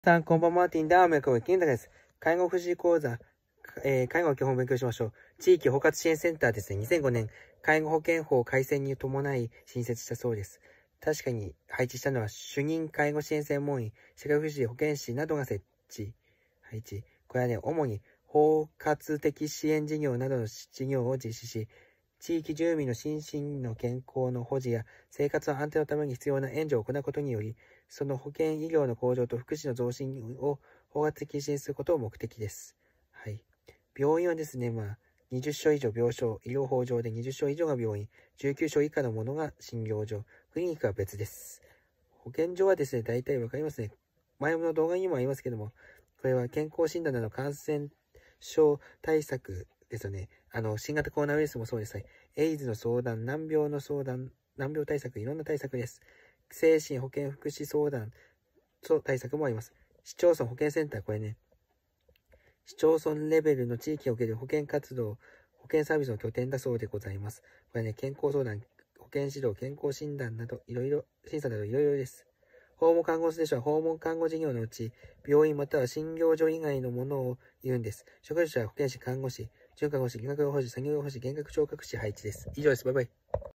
さん、こんばんは。マーティン・ダーメン金太です。介護福祉講座、介護の基本を勉強しましょう。地域包括支援センターですね。2005年、介護保険法改正に伴い新設したそうです。確かに配置したのは、主任介護支援専門員、社会福祉保健師などが配置。これはね、主に包括的支援事業などの事業を実施し、地域住民の心身の健康の保持や生活の安定のために必要な援助を行うことにより、その保健医療の向上と福祉の増進を包括的に支援することを目的です。はい。病院はですね、20床以上病床、医療法上で20床以上が病院、19床以下のものが診療所、クリニックは別です。保健所はですね、大体わかりますね。前の動画にもありますけども、これは健康診断など感染症対策ですよね。新型コロナウイルスもそうです。エイズの相談、難病の相談、難病対策、いろんな対策です。精神保健福祉相談、対策もあります。市町村保健センター、これね、市町村レベルの地域における保健活動、保健サービスの拠点だそうでございます。これね、健康相談、保健指導、健康診断など、いろいろ、審査などいろいろです。訪問看護師でしょは訪問看護事業のうち、病院または診療所以外のものを言うんです。職種は保健師、看護師、准看護師、理学療法士、産業療法士、幻覚聴覚士配置です。以上です。バイバイ。